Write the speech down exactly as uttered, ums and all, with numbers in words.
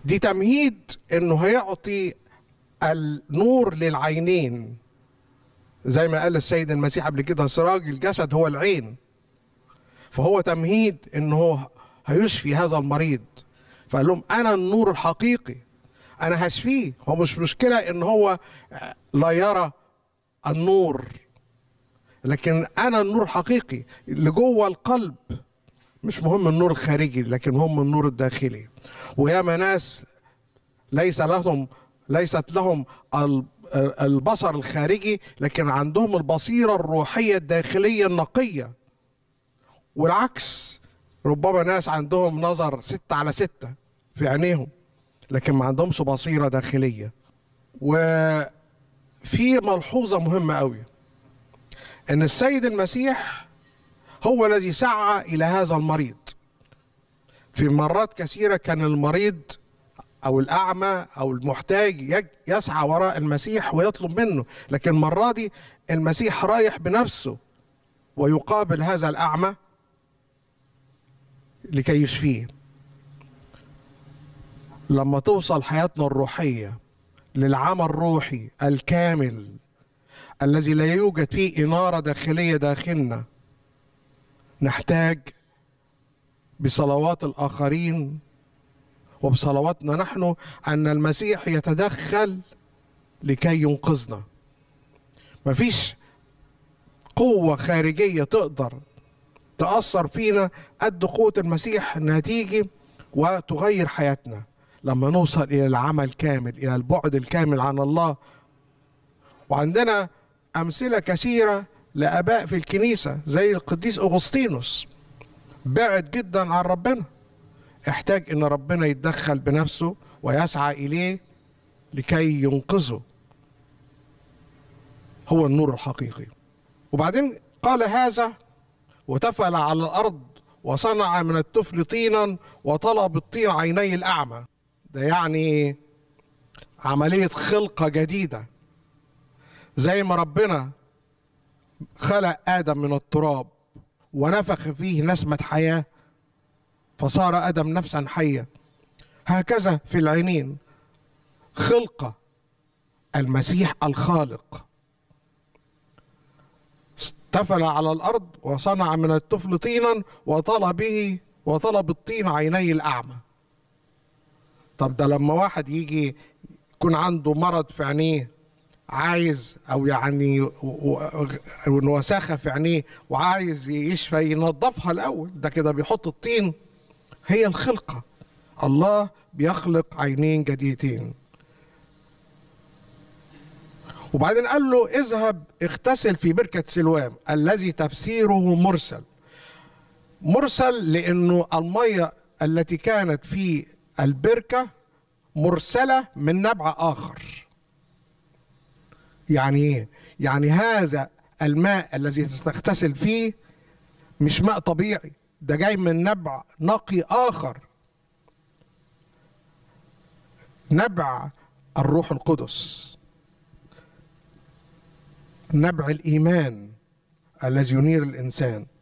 دي تمهيد انه هيعطي النور للعينين، زي ما قال السيد المسيح قبل كده سراج الجسد هو العين. فهو تمهيد انه هو هيشفي هذا المريض، فقال لهم انا النور الحقيقي، انا هشفيه. هو مش مشكله ان هو لا يرى النور، لكن انا النور الحقيقي اللي جوه القلب. مش مهم النور الخارجي، لكن مهم النور الداخلي. وياما ناس ليس لهم ليست لهم البصر الخارجي، لكن عندهم البصيرة الروحية الداخلية النقية. والعكس، ربما ناس عندهم نظر ستة على ستة في عينيهم، لكن ما عندهمش بصيرة داخلية. وفي ملحوظة مهمة قوي، ان السيد المسيح هو الذي سعى الى هذا المريض. في مرات كثيرة كان المريض او الاعمى او المحتاج يسعى وراء المسيح ويطلب منه، لكن المرة دي المسيح رايح بنفسه ويقابل هذا الاعمى لكي يشفيه. لما توصل حياتنا الروحية للعمى الروحي الكامل الذي لا يوجد فيه إنارة داخلية داخلنا، نحتاج بصلوات الآخرين وبصلواتنا نحن أن المسيح يتدخل لكي ينقذنا. مفيش قوة خارجية تقدر تأثر فينا قد قوة المسيح انها تيجي وتغير حياتنا لما نوصل الى العمل الكامل، الى البعد الكامل عن الله. وعندنا امثلة كثيرة لآباء في الكنيسة زي القديس أغسطينوس، بعد جدا عن ربنا، احتاج ان ربنا يتدخل بنفسه ويسعى اليه لكي ينقذه. هو النور الحقيقي. وبعدين قال هذا وتفل على الأرض وصنع من التفل طينا وطلب الطين عيني الأعمى. ده يعني عملية خلقة جديدة، زي ما ربنا خلق آدم من التراب ونفخ فيه نسمة حياة فصار آدم نفسا حية، هكذا في العينين خلقة المسيح الخالق. تفل على الأرض وصنع من التفل طينا وطلب به وطلب الطين عيني الأعمى. طب ده لما واحد يجي يكون عنده مرض في عينيه، عايز أو يعني وساخة في عينيه وعايز يشفى، ينظفها الأول. ده كده بيحط الطين. هي الخلقة، الله بيخلق عينين جديدتين. وبعدين قال له اذهب اغتسل في بركة سلوام الذي تفسيره مرسل. مرسل لأنه المية التي كانت في البركة مرسلة من نبع آخر. يعني ايه؟ يعني هذا الماء الذي تغتسل فيه مش ماء طبيعي، ده جاي من نبع نقي آخر، نبع الروح القدس، نبع الإيمان الذي ينير الإنسان.